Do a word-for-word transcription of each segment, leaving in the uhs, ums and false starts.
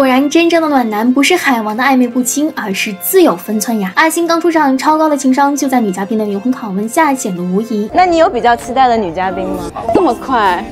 果然，真正的暖男不是海王的暧昧不清，而是自有分寸呀。阿星刚出场，超高的情商就在女嘉宾的灵魂拷问下显露无遗。 那你有比较期待的女嘉宾吗？这么快？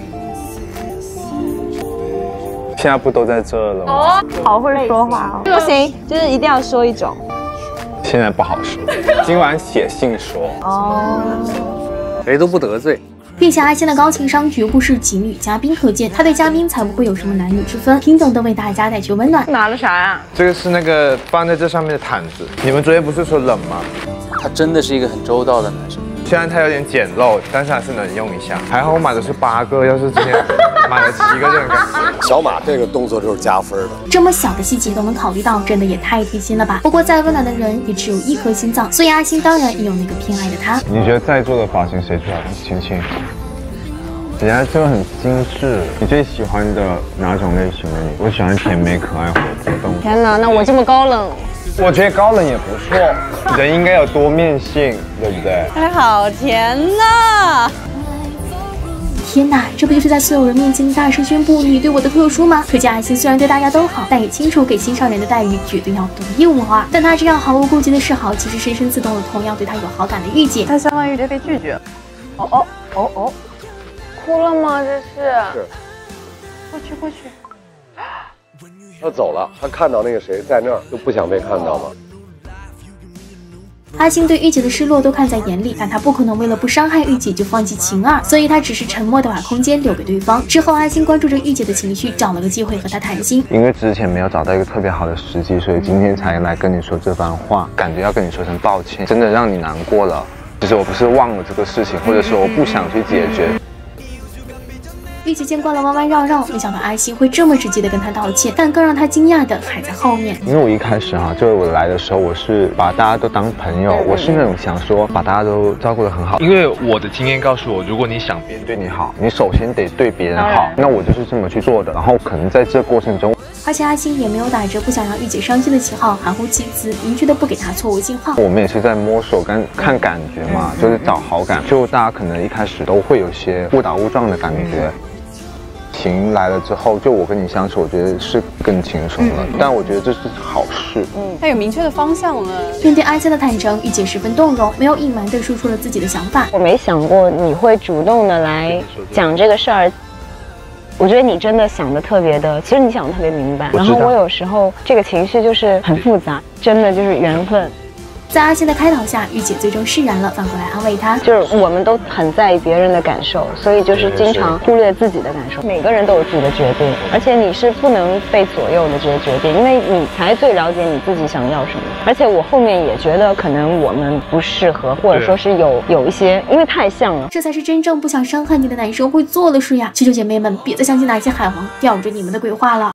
现在不都在这了吗？ 哦，好会说话哦。不行，就是一定要说一种。 现在不好说，今晚写信说。 哦， 谁都不得罪。 并且阿星的高情商绝不是仅与嘉宾可见，他对嘉宾才不会有什么男女之分，平等的为大家带去温暖。 拿了啥呀？ 这个是那个放在这上面的毯子。你们昨天不是说冷吗？ 他真的是一个很周到的男生。 虽然它有点简陋，但是还是能用一下。还好我买的是八个，要是之前买了七个就很干脆。 小马这个动作就是加分的。 这么小的细节都能考虑到，真的也太贴心了吧？不过再温暖的人也只有一颗心脏，所以阿星当然也有那个偏爱的他。 你觉得在座的发型谁最好看？青青。 人家这个很精致。你最喜欢的哪种类型的你？我喜欢甜美、可爱、活泼动物。 天哪，那我这么高冷？ 我觉得高冷也不错，人应该有多面性，对不对？ 还好甜呐！ 天哪，这不就是在所有人面前大声宣布你对我的特殊吗？可见阿星虽然对大家都好，但也清楚给心上人的待遇绝对要独一无二。但他这样毫无顾忌的示好，其实深深刺痛了同样对他有好感的御姐。 他相当于直接被拒绝。哦哦哦哦。 哭了吗？这是。 是。 过去过去。 他走了，他看到那个谁在那儿，就不想被看到吗？ 阿星对御姐的失落都看在眼里，但他不可能为了不伤害御姐就放弃晴儿，所以他只是沉默的把空间留给对方。之后，阿星关注着御姐的情绪，找了个机会和她谈心。 因为之前没有找到一个特别好的时机，所以今天才来跟你说这番话，感觉要跟你说声抱歉，真的让你难过了。其实我不是忘了这个事情，或者说我不想去解决。 御姐见惯了弯弯绕绕，没想到阿星会这么直接的跟他道歉，但更让他惊讶的还在后面。 因为我一开始哈、啊，就是我来的时候，我是把大家都当朋友，我是那种想说把大家都照顾得很好。因为我的经验告诉我，如果你想别人对你好，你首先得对别人好。那我就是这么去做的。然后可能在这过程中， 而且阿星也没有打着不想让御姐伤心的旗号，含糊其辞，明确的不给她错误信号。 我们也是在摸索跟看感觉嘛，就是找好感。就大家可能一开始都会有些误打误撞的感觉。 情来了之后，就我跟你相处，我觉得是更轻松了。嗯、但我觉得这是好事。 嗯，他有明确的方向了。 面对阿星的坦诚，御姐十分动容，没有隐瞒地说出了自己的想法。 我没想过你会主动的来讲这个事儿。我觉得你真的想的特别的，其实你想的特别明白。然后我有时候这个情绪就是很复杂，真的就是缘分。 在阿星的开导下，御姐最终释然了，反过来安慰他。 就是我们都很在意别人的感受，所以就是经常忽略自己的感受。每个人都有自己的决定，而且你是不能被左右的这些决定，因为你才最了解你自己想要什么。而且我后面也觉得可能我们不适合，或者说是有有一些，因为太像了。 这才是真正不想伤害你的男生会做的事呀！求求姐妹们，别再相信那些海王吊着你们的鬼话了。